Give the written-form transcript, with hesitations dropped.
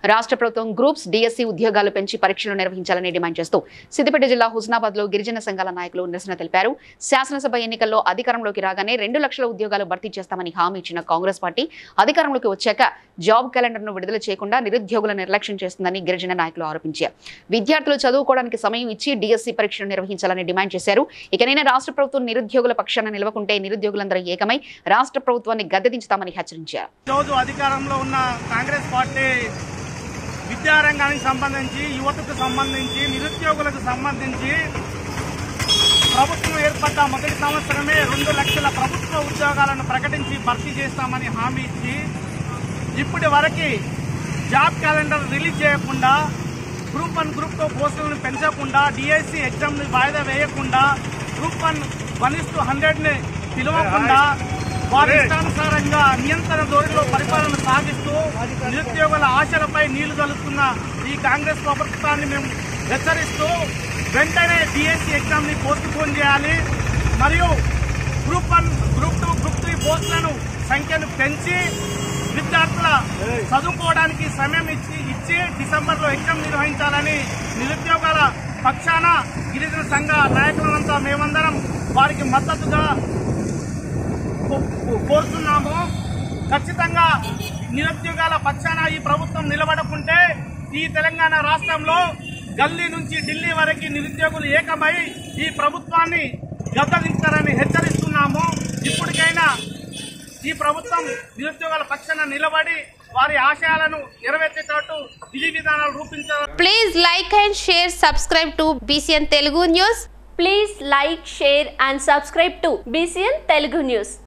రాష్ట్ర ప్రభుత్వం groups DSC ఉద్యోగాలు పెంచి పరీక్షలు నిర్వహించాలని డిమాండ్ చేస్తూ సిద్దిపేట జిల్లా హుస్నాబాద్ లో గిరిజన సంఘాల నాయకులు నిరసన తెలిపారు. శాసనసభ ఎన్నికల్లో అధికారంలోకి రాగానే 2 లక్షల ఉద్యోగాలు భర్తీ చేస్తామని హామీ ఇచ్చిన కాంగ్రెస్ పార్టీ అధికారంలోకి వచ్చాక జాబ్ క్యాలెండర్ను విడుదల చేయకుండా నిరుద్యోగుల నిర్లక్ష్యం చేస్తుందని గిరిజన నాయకులు ఆరోపించారు. విద్యార్థులు చదువుకోవడానికి సమయం ఇచ్చి డిఎస్సి పరీక్షలు నిర్వహించాలని డిమాండ్ చేశారు. ఇకనైనా రాష్ట్ర ప్రభుత్వం నిరుద్యోగుల పక్షాన నిలవకుంటే నిరుద్యోగులందరూ ఏకమై రాష్ట్ర ప్రభుత్వాన్ని గద్దెదించుతామని హెచ్చరించారు. అధికారంలో ఉన్న కాంగ్రెస్ పార్టీ విద్యారంగానికి సంబంధించి, యువతకు సంబంధించి, నిరుద్యోగులకు సంబంధించి ప్రభుత్వం ఏర్పడ్డ మొదటి సంవత్సరమే 2 లక్షల ప్రభుత్వ ఉద్యోగాలను ప్రకటించి భర్తీ చేస్తామని హామీ ఇచ్చి ఇప్పటి వరకు జాబ్ క్యాలెండర్ రిలీజ్ చేయకుండా, గ్రూప్ 1, గ్రూప్ 2 పోస్టులను పెంచకుండా, డిఎస్సి ఎగ్జామ్ని వాయిదా వేయకుండా, గ్రూప్ 1:100ని పిలవకుండా వారి ఇష్టానుసారంగా నియంత్రణ ధోరణిలో పరిపాలన సాగిస్తూ నిరుద్యోగుల ఆశలపై నీళ్లు చల్లుతున్న ఈ కాంగ్రెస్ ప్రభుత్వాన్ని మేము హెచ్చరిస్తూ వెంటనే డిఎస్సి ఎగ్జామ్ ని పోస్ట్పోన్ చేయాలి. మరియు గ్రూప్ 1, గ్రూప్ 2, గ్రూప్ 3 పోస్టులను సంఖ్యను పెంచి విద్యార్థుల చదువుకోవడానికి సమయం ఇచ్చి డిసెంబర్లో ఎగ్జామ్ నిర్వహించాలని నిరుద్యోగాల పక్షాన గిరిజన సంఘ నాయకులంతా మేమందరం వారికి మద్దతుగా కోరుతున్నాము. ఖచ్చితంగా నిరుద్యోగాల పక్షాన ఈ ప్రభుత్వం నిలబడకుంటే ఈ తెలంగాణ రాష్ట్రంలో గల్లీ నుంచి ఢిల్లీ వరకు నిరుద్యోగులు ఏకమై ఈ ప్రభుత్వాన్ని గద్దెదించారని హెచ్చరిస్తున్నాము. ఇప్పటికైనా ఈ ప్రభుత్వం నిరుద్యోగాల పక్షాన నిలబడి వారి ఆశయాలను నెరవేర్చేటట్టు విధి విధానాలు రూపించారు. Please like and share, subscribe to BCN Telugu News. Please like, share and subscribe to BCN Telugu News.